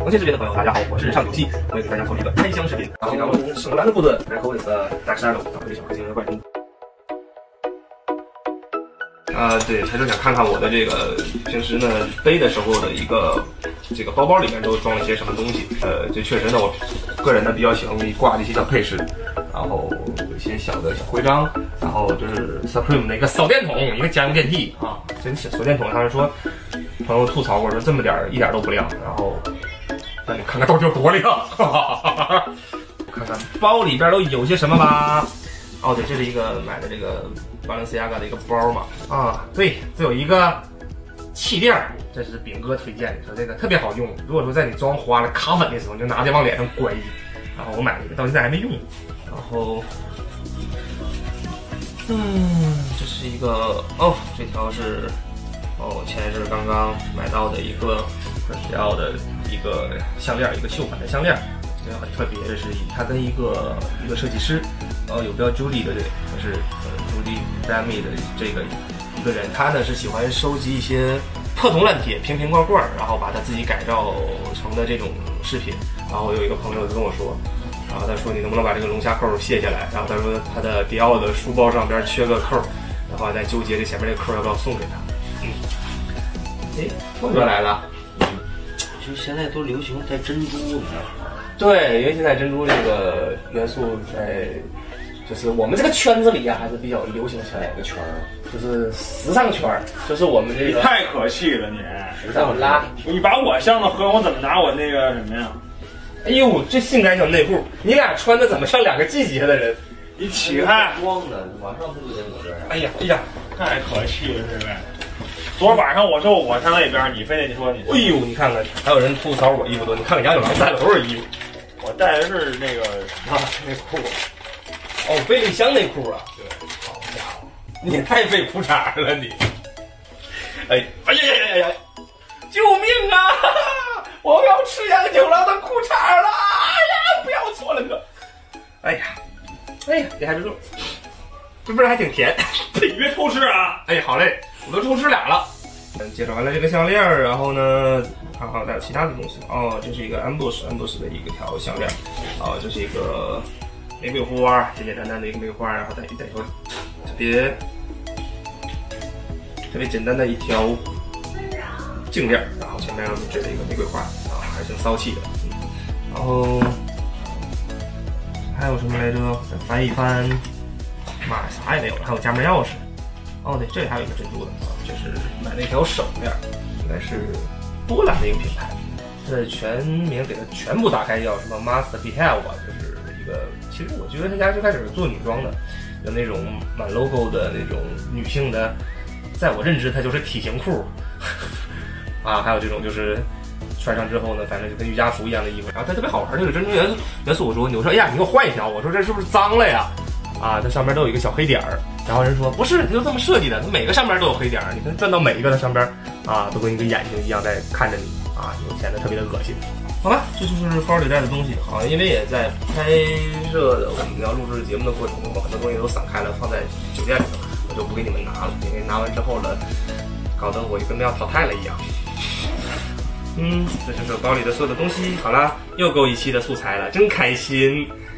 红线视频的朋友，大家好，我是上游戏，我给大家做一个开箱视频。然后拿了圣兰的布子 ，Reckless 的 Dark Shadow， 这个小氪金的怪钟。对，还是想看看我的这个平时呢背的时候的一个这个包包里面都装了些什么东西。这确实呢，我个人呢比较喜欢挂这些小配饰，然后有一些小的小徽章，然后就是 Supreme 的一个扫电筒，一个家用电梯啊，真是扫电筒。他们说朋友吐槽过说这么点儿一点都不亮，然后让你看看到底有多亮，看看包里边都有些什么吧。哦，对，这是一个买的这个Balenciaga的一个包嘛。啊，对，这有一个气垫，这是炳哥推荐的，说这个特别好用。如果说在你妆花了卡粉的时候，你就拿这往脸上乖。然后我买了一个，到现在还没用。然后，这是一个这条是前是刚刚买到的一个Chanel的一个项链，一个绣款的项链。这个很特别的是，它跟一个设计师，有标 Judy 的，对，他是Judy Dami 的这个一个人，他呢是喜欢收集一些破铜烂铁、瓶瓶罐罐，然后把他自己改造成的这种饰品。然后有一个朋友就跟我说，然后他说你能不能把这个龙虾扣卸下来？然后他说他的迪奥的书包上边缺个扣，然后在纠结这前面这个扣要不要送给他。孟哥来了。 就现在都流行带珍珠，你知道吗？ 对，因为现在珍珠这个元素在，就是我们这个圈子里啊，还是比较流行起来的圈儿，就是时尚圈儿，就是我们这个。 你太可气了你！ 时尚拉， 你把我箱子喝，我怎么拿我那个什么呀？ 哎呦，这性感小内裤，你俩穿的怎么像两个季节的人？ 你起开！ 光的，晚上不就得我这样？ 哎呀哎呀， 太可气了，这位！昨儿晚上我说我上那边，你非得你说你。 哎呦，你看看，还有人吐槽我衣服多，你看看杨九郎带了多少衣服。 我带的是那个什么内裤， 贝利香内裤啊！ 对， 好家伙，你也太费裤衩了你！哎呀！救命啊！我要吃杨九郎的裤衩了！哎呀，不要错了哥！哎呀，你还不错，这味儿还挺甜。 你别偷吃啊！ 哎，好嘞，我都偷吃俩了。介绍完了这个项链，然后呢，看看还有其他的东西。这是一个 ambush 的一个条项链。这是一个玫瑰花，简简单单的一个玫瑰花，然后带一条特别简单的一条颈链，然后前面这是一个玫瑰花还挺骚气的。然后还有什么来着？再翻一翻，妈呀，啥也没有了，还有家门钥匙。对，这里还有一个珍珠的就是买了一条手链，应该是波兰的一个品牌。这全名给它全部打开叫什么 Master Behave 就是一个，其实我觉得他家最开始是做女装的，有那种满 logo 的那种女性的，在我认知它就是体型裤还有这种就是穿上之后呢，反正就跟瑜伽服一样的衣服。然后它特别好玩，这个珍珠元素，我说哎呀，你给我换一条，我说这是不是脏了呀？它上面都有一个小黑点儿。然后人说不是，它就这么设计的，它每个上边都有黑点儿，你看转到每一个的上边都跟一个眼睛一样在看着你就显得特别的恶心。好吧，这就是包里带的东西。好，因为也在拍摄的我们要录制节目的过程中，很多东西都散开了，放在酒店里头，我就不给你们拿了，因为拿完之后呢，搞得我就跟要淘汰了一样。这就是包里的所有的东西。好了，又够一期的素材了，真开心。